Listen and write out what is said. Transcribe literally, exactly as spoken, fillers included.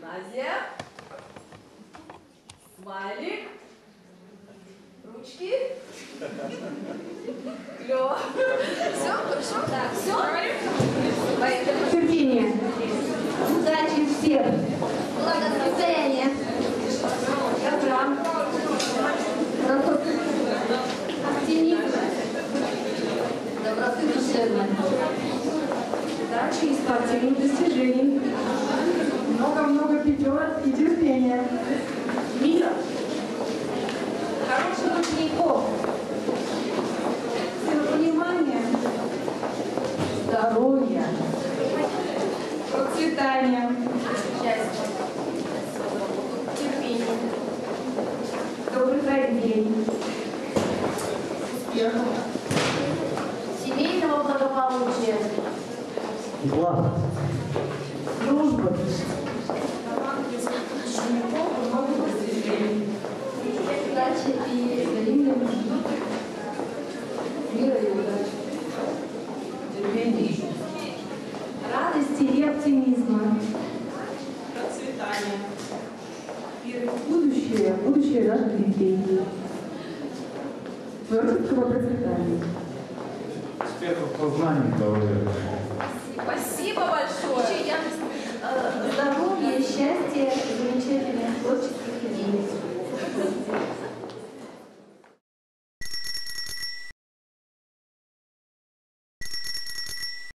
Назия. Смайлик. Ручки. Клево. Все, хорошо? Так, все? Терпение. Удачи всем. Благосостояние. Добра. Оптимизм. Доброты душевной. Удачи и спортивных достижений. Много-много пятерок и терпения. Мира. Хороших учеников. Взаимопонимания. Здоровья. Процветания. Счастье. Терпение. Добрых родителей. Успехов. Семейного благополучия. Тепла. Дружбы. Учеников много достижений. Удачи и взаимной любви. Мира и удачи. Терпения. Радости и оптимизма. Процветания. Веры в будущее, будущее наших детей. Творческого процветания. Успехов, познаний, здоровья.